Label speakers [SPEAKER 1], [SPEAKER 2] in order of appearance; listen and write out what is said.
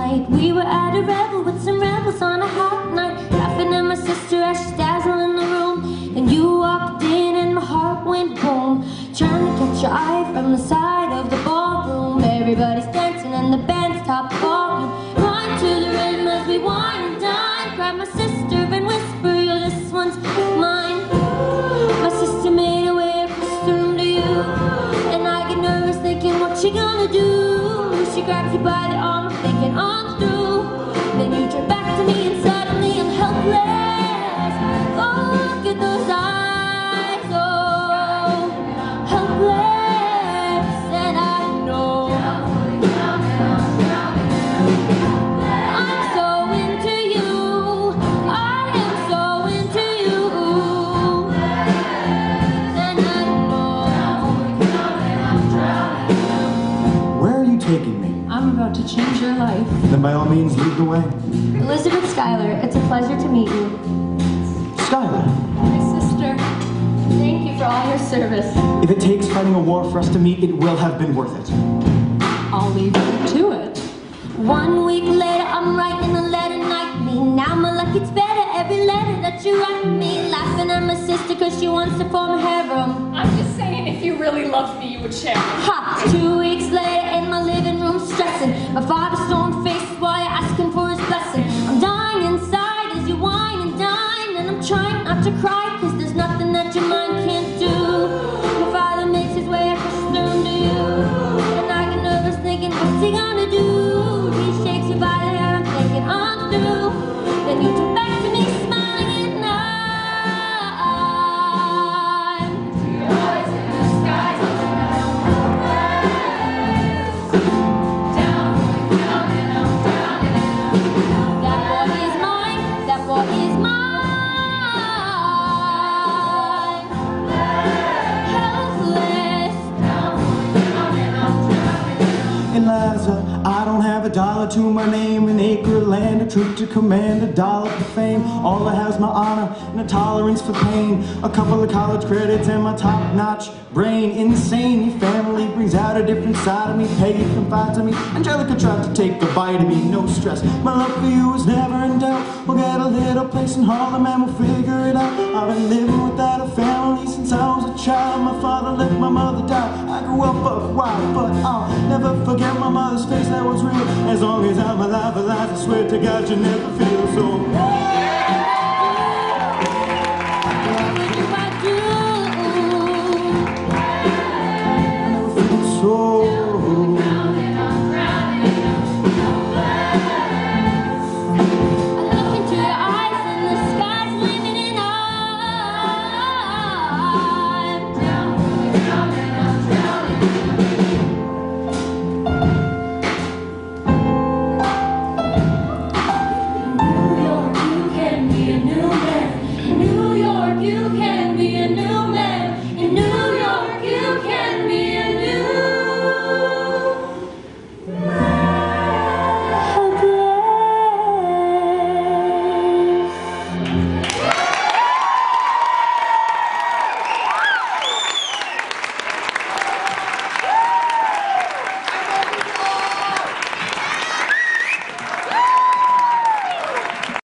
[SPEAKER 1] night. We were at a revel with some rebels on a hot night, laughing at my sister as she's dazzling the room. Then you walked in and my heart went boom, trying to catch your eye from the side of the ballroom. Everybody's dancing and the band's top volume, rhyme to the rhythm as we wine and dine. Grab my sister and whisper, yo, this one's mine. My sister made her way across the room to you, and I get nervous thinking, what you gonna do? She grabs you by the arm, thinking I'm through. Then you turn back to me and suddenly I'm helpless. Oh, look at those eyes, oh, helpless. And I know I'm so into you, I am so into you. And I know.
[SPEAKER 2] Where are you taking me?
[SPEAKER 3] I'm about to change your life.
[SPEAKER 2] Then by all means, lead the way.
[SPEAKER 1] Elizabeth Schuyler, it's a pleasure to meet you.
[SPEAKER 2] Schuyler,
[SPEAKER 3] My sister, thank you for all your service.
[SPEAKER 2] if it takes fighting a war for us to meet, it will have been worth it.
[SPEAKER 3] I'll leave you to it.
[SPEAKER 1] 1 week later, I'm writing a letter nightly. Now my luck gets better every letter that you write me. Laughing at my sister cause she wants to form a harem.
[SPEAKER 3] I'm just saying, if you really loved me, you would share.
[SPEAKER 1] Ha! 2 weeks later in my living room stressing, my father's stone face while you're asking for his blessing. I'm dying inside as you whine and dine, and I'm trying not to cry cause there's nothing that your mind can't do. My father makes his way across the room to you, and I get nervous thinking, what's he gonna do? He shakes you by the hair, I'm thinking I'm through. Then you turn back to me smiling and I'm that boy is mine, that boy is mine. Helpless.
[SPEAKER 2] In Liza, I don't have $1 to my name, an acre of land, a troop to command, $1 for fame. All I have is my honor and a tolerance for pain, a couple of college credits and my top-notch brain. Insane, your family brings out a different side of me. Peggy confides in me, Angelica tried to take a bite of me. No stress, my love for you is never in doubt. We'll get a little place in Harlem and we'll figure it out. I've been living without a family since I was a child. My father left, my mother died. I grew up buck wild, but I'll never forget my mother's face, that was real. As long as I'm alive, I swear to God you never feel so. I never feel so